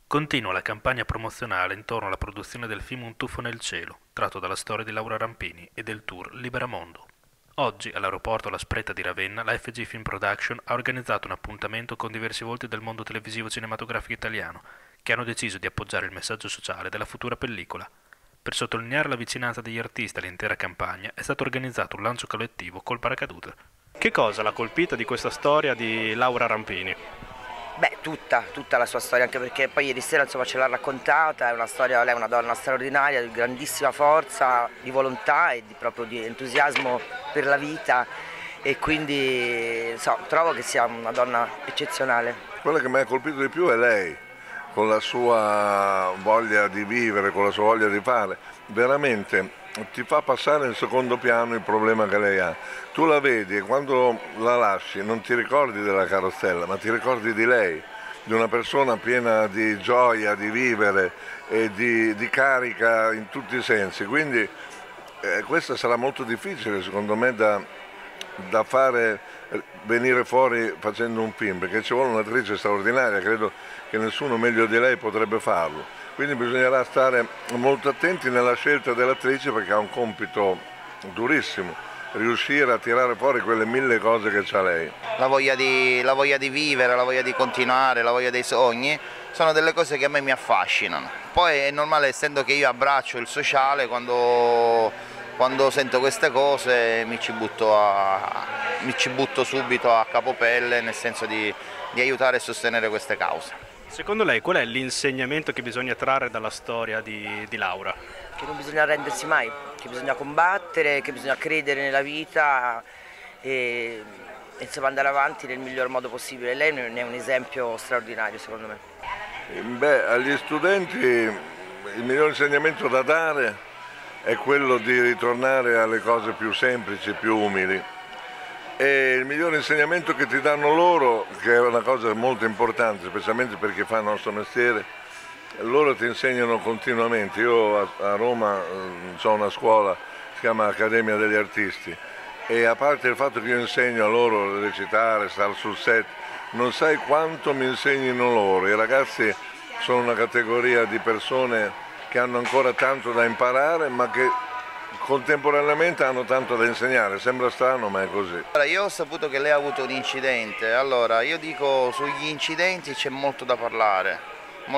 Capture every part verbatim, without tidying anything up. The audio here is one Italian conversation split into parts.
Continua la campagna promozionale intorno alla produzione del film Un tuffo nel cielo, tratto dalla storia di Laura Rampini e del tour Liberamondo. Oggi, all'aeroporto La Spreta di Ravenna, la F G Film Production ha organizzato un appuntamento con diversi volti del mondo televisivo cinematografico italiano, che hanno deciso di appoggiare il messaggio sociale della futura pellicola. Per sottolineare la vicinanza degli artisti all'intera campagna è stato organizzato un lancio collettivo col paracadute. Che cosa l'ha colpita di questa storia di Laura Rampini? Beh, tutta, tutta la sua storia, anche perché poi ieri sera insomma ce l'ha raccontata, è una storia, lei è una donna straordinaria, di grandissima forza, di volontà e di, proprio di entusiasmo per la vita e quindi so, trovo che sia una donna eccezionale. Quella che mi ha colpito di più è lei, con la sua voglia di vivere, con la sua voglia di fare, veramente ti fa passare in secondo piano il problema che lei ha. Tu la vedi e quando la lasci non ti ricordi della carrozzella, ma ti ricordi di lei, di una persona piena di gioia, di vivere e di, di carica in tutti i sensi. Quindi eh, questa sarà molto difficile secondo me da, da fare venire fuori facendo un film, perché ci vuole un'attrice straordinaria, credo che nessuno meglio di lei potrebbe farlo. Quindi bisognerà stare molto attenti nella scelta dell'attrice perché ha un compito durissimo, riuscire a tirare fuori quelle mille cose che ha lei. La voglia, di, la voglia di vivere, la voglia di continuare, la voglia dei sogni, sono delle cose che a me mi affascinano. Poi è normale, essendo che io abbraccio il sociale, quando, quando sento queste cose mi ci, butto a, mi ci butto subito a capopelle, nel senso di, di aiutare e sostenere queste cause. Secondo lei qual è l'insegnamento che bisogna trarre dalla storia di, di Laura? Che non bisogna arrendersi mai, che bisogna combattere, che bisogna credere nella vita e, e insomma andare avanti nel miglior modo possibile. Lei ne è un esempio straordinario secondo me. Beh, agli studenti il miglior insegnamento da dare è quello di ritornare alle cose più semplici, più umili. E il miglior insegnamento che ti danno loro, che è una cosa molto importante, specialmente per chi fa il nostro mestiere, loro ti insegnano continuamente. Io a, a Roma eh, ho una scuola, si chiama Accademia degli Artisti, e a parte il fatto che io insegno a loro a recitare, stare sul set, non sai quanto mi insegnino loro. I ragazzi sono una categoria di persone che hanno ancora tanto da imparare, ma che contemporaneamente hanno tanto da insegnare. Sembra strano, ma è così. Allora, io ho saputo che lei ha avuto un incidente, allora io dico sugli incidenti c'è molto da parlare.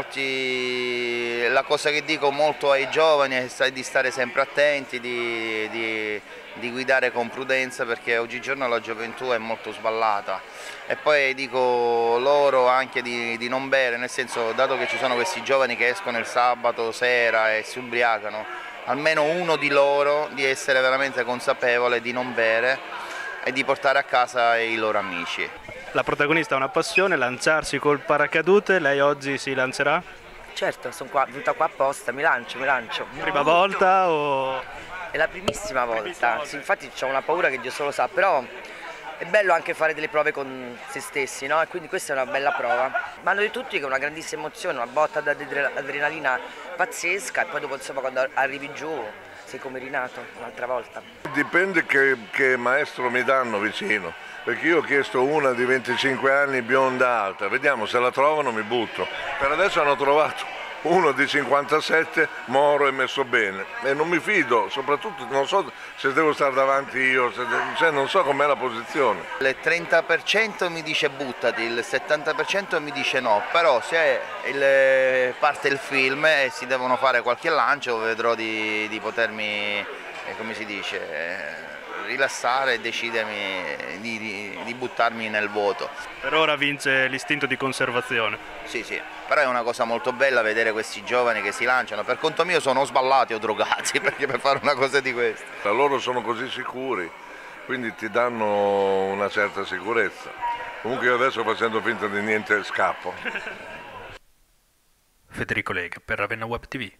Molti, la cosa che dico molto ai giovani è di stare sempre attenti, di, di, di guidare con prudenza, perché oggigiorno la gioventù è molto sballata. E poi dico loro anche di, di non bere, nel senso, dato che ci sono questi giovani che escono il sabato sera e si ubriacano, almeno uno di loro di essere veramente consapevole di non bere e di portare a casa i loro amici. La protagonista ha una passione, lanciarsi col paracadute. Lei oggi si lancerà? Certo, sono qua, venuta qua apposta, mi lancio, mi lancio. Prima volta o... È la primissima volta, Primissima volta. Sì, infatti ho una paura che Dio solo sa, però è bello anche fare delle prove con se stessi, no? E quindi questa è una bella prova. Ma hanno di tutti che è una grandissima emozione, una botta di adrenalina pazzesca e poi dopo insomma quando arrivi giù sei come rinato un'altra volta. Dipende che, che maestro mi danno vicino, perché io ho chiesto una di venticinque anni bionda alta, vediamo se la trovano, mi butto. Per adesso hanno trovato uno di cinquantasette, moro e messo bene, e non mi fido, soprattutto non so se devo stare davanti io, se, cioè non so com'è la posizione. Il trenta per cento mi dice buttati, il settanta per cento mi dice no, però se il, parte il film e si devono fare qualche lancio vedrò di, di potermi, eh, come si dice, eh, rilassare e decidermi di, di, di buttarmi nel vuoto. Per ora vince l'istinto di conservazione. Sì, sì, però è una cosa molto bella vedere questi giovani che si lanciano. Per conto mio sono sballati o drogati, perché per fare una cosa di questa. Loro sono così sicuri, quindi ti danno una certa sicurezza. Comunque io adesso facendo finta di niente scappo. Federico Lega per Ravenna Web T V.